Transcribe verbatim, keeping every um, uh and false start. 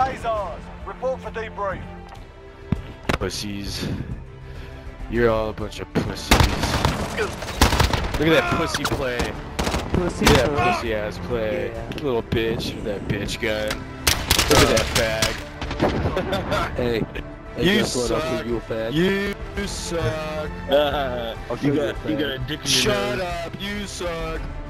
Day's ours. Report for debrief. Pussies. You're all a bunch of pussies. Look at that pussy play. Pussy. Look at that pussy ass play. Yeah. Little bitch with that bitch gun. Look at that fag. Hey. Hey, You guess what? I'll suck. give you a fag. You suck. I'll give you you a got you fag. got a dick in your Shut nose. up. You suck.